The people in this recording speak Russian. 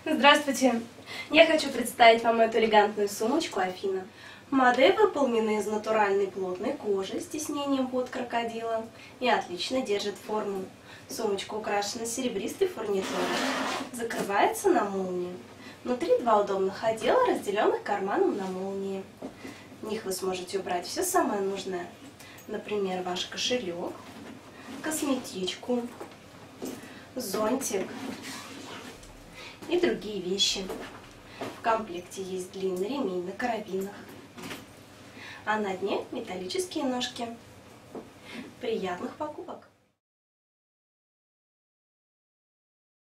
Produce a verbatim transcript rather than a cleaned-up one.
Здравствуйте! Я хочу представить вам эту элегантную сумочку Афина. Модель выполнена из натуральной плотной кожи с тиснением под крокодила и отлично держит форму. Сумочка украшена серебристой фурнитурой, закрывается на молнию. Внутри два удобных отдела, разделенных карманом на молнии. В них вы сможете убрать все самое нужное, например, ваш кошелек, косметичку, зонтик и другие вещи. В комплекте есть длинный ремень на карабинах, а на дне металлические ножки. Приятных покупок!